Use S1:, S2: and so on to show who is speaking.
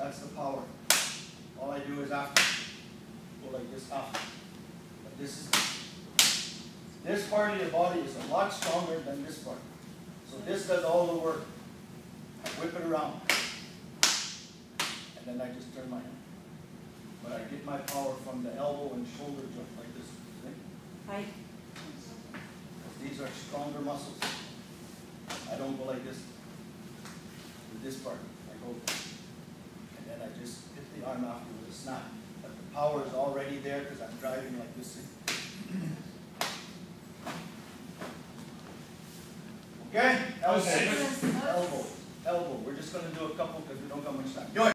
S1: That's the power. All I do is after go like this up. But this part of your body is a lot stronger than this part. So this does all the work. I whip it around. And then I just turn my hand. But I get my power from the elbow and shoulder joint like this. See? These are stronger muscles. I don't go like this. With this part, I go. And then I just hit the arm after with a snap. But the power is already there because I'm driving like this. Okay? Elbow. Elbow. Elbow. We're just going to do a couple because we don't got much time.